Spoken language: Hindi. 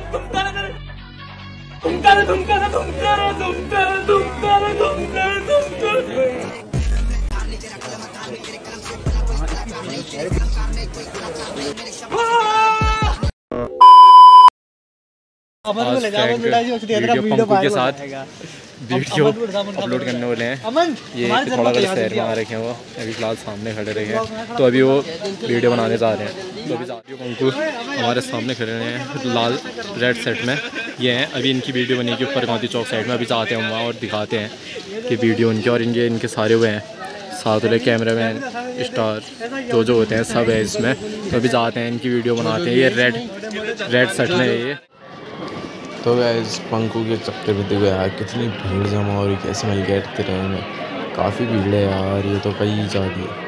पंकु के साथ वीडियो अपलोड करने वाले हैं। ये थोड़ा गलत शहर में आ रखे हैं, वो अभी फिलहाल सामने खड़े रहे हैं, तो अभी वो वीडियो बनाने जा रहे हैं। तो अभी पंकु हमारे सामने खड़े रहे हैं लाल रेड सेट में, ये हैं। अभी इनकी वीडियो बनेगी ऊपर गांधी चौक साइड में, अभी जाते हैं वहाँ और दिखाते हैं कि वीडियो उनके और इनके सारे हुए हैं साथ वाले कैमरा मैन स्टार जो होते हैं सब है इसमें। तो अभी जाते हैं इनकी वीडियो बनाते हैं। ये रेड सेट में है ये। तो गाइस पंकु के चक्कर में देखो यार कितनी भीड़ जमा हो रही, कैसे मिल गए ट्रेन में, काफ़ी भीड़ है यार, ये तो कहीं जा रही है।